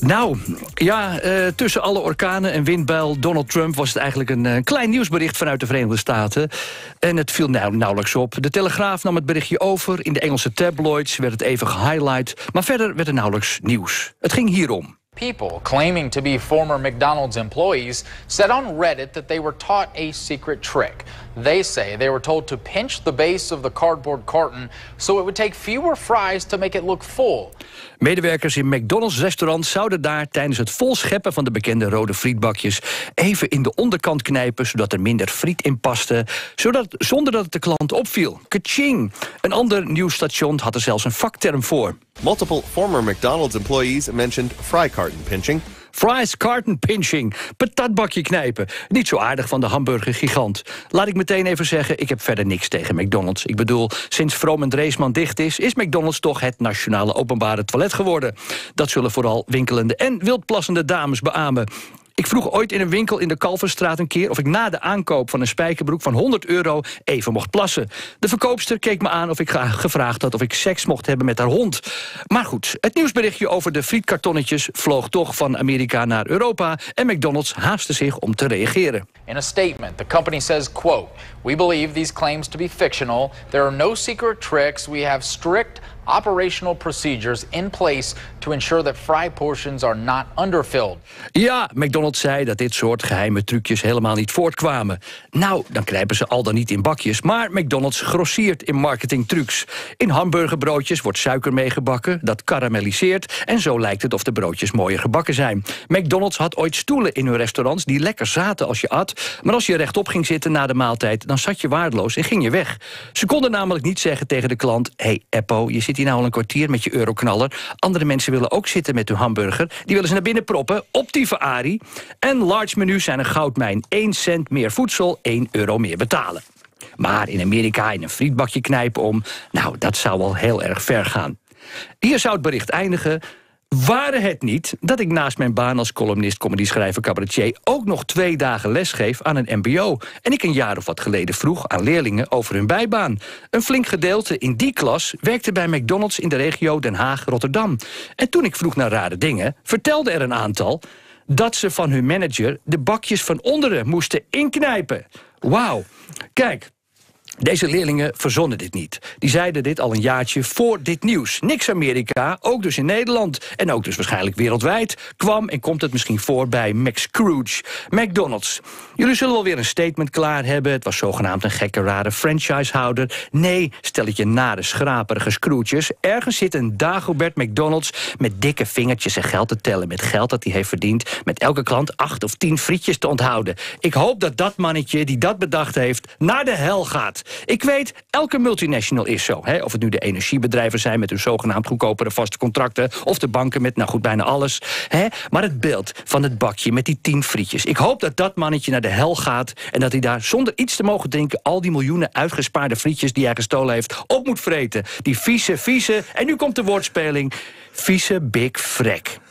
Nou, ja, tussen alle orkanen en windbuil Donald Trump was het eigenlijk een klein nieuwsbericht vanuit de Verenigde Staten. En het viel nauwelijks op. De Telegraaf nam het berichtje over. In de Engelse tabloids werd het even gehighlight. Maar verder werd er nauwelijks nieuws. Het ging hierom. People claiming to be former McDonald's employees said on Reddit that they were taught a secret trick. They say they were told to pinch the base of the cardboard carton so it would take fewer fries to make it look full. Medewerkers in McDonald's restaurants zouden daar tijdens het volscheppen van de bekende rode frietbakjes even in de onderkant knijpen, zodat er minder friet in paste, zonder dat het de klant opviel. Kaching! Een ander nieuwsstation had er zelfs een vakterm voor. Multiple former McDonald's employees mentioned fry carton pinching. Fries carton pinching, patatbakje knijpen. Niet zo aardig van de hamburgergigant. Laat ik meteen even zeggen, ik heb verder niks tegen McDonald's. Ik bedoel, sinds Vroom en Dreesman dicht is McDonald's toch het nationale openbare toilet geworden. Dat zullen vooral winkelende en wildplassende dames beamen. Ik vroeg ooit in een winkel in de Kalverstraat een keer of ik na de aankoop van een spijkerbroek van €100 even mocht plassen. De verkoopster keek me aan of ik gevraagd had of ik seks mocht hebben met haar hond. Maar goed, het nieuwsberichtje over de frietkartonnetjes vloog toch van Amerika naar Europa en McDonald's haastte zich om te reageren. In a statement, the company says, quote, "We believe these claims to be fictional. There are no secret tricks. We have strict operational procedures in place to ensure that fry portions are not underfilled." Ja, McDonald's zei dat dit soort geheime trucjes helemaal niet voortkwamen. Nou, dan knijpen ze al dan niet in bakjes, maar McDonald's grossiert in marketingtrucs. In hamburgerbroodjes wordt suiker meegebakken, dat karamelliseert en zo lijkt het of de broodjes mooier gebakken zijn. McDonald's had ooit stoelen in hun restaurants die lekker zaten als je at, maar als je rechtop ging zitten na de maaltijd, dan zat je waardeloos en ging je weg. Ze konden namelijk niet zeggen tegen de klant: "Hey Eppo, je zit hier nou al een kwartier met je euroknaller. Andere mensen willen ook zitten met hun hamburger. Die willen ze naar binnen proppen, op die Ferrari. En large menus zijn een goudmijn. 1 cent meer voedsel, €1 meer betalen." Maar in Amerika in een frietbakje knijpen om, nou, dat zou wel heel erg ver gaan. Hier zou het bericht eindigen. Ware het niet dat ik naast mijn baan als columnist, comedyschrijver, cabaretier ook nog 2 dagen lesgeef aan een mbo. En ik een jaar of wat geleden vroeg aan leerlingen over hun bijbaan. Een flink gedeelte in die klas werkte bij McDonald's in de regio Den Haag-Rotterdam. En toen ik vroeg naar rare dingen, vertelde er een aantal dat ze van hun manager de bakjes van onderen moesten inknijpen. Wauw. Kijk. Deze leerlingen verzonnen dit niet. Die zeiden dit al een jaartje voor dit nieuws. Niks Amerika, ook dus in Nederland. En ook dus waarschijnlijk wereldwijd. Kwam en komt het misschien voor bij McScrooge. McDonald's. Jullie zullen wel weer een statement klaar hebben. Het was zogenaamd een gekke, rare franchisehouder. Nee, stelletje nare, schraperige Scrooges. Ergens zit een Dagobert McDonald's met dikke vingertjes en geld te tellen. Met geld dat hij heeft verdiend. Met elke klant 8 of 10 frietjes te onthouden. Ik hoop dat dat mannetje die dat bedacht heeft naar de hel gaat. Ik weet, elke multinational is zo. Hè? Of het nu de energiebedrijven zijn met hun zogenaamd goedkopere vaste contracten, of de banken met, nou goed, bijna alles. Hè? Maar het beeld van het bakje met die 10 frietjes. Ik hoop dat dat mannetje naar de hel gaat en dat hij daar zonder iets te mogen denken al die miljoenen uitgespaarde frietjes die hij gestolen heeft op moet vreten. Die vieze, en nu komt de woordspeling, vieze Big Frek.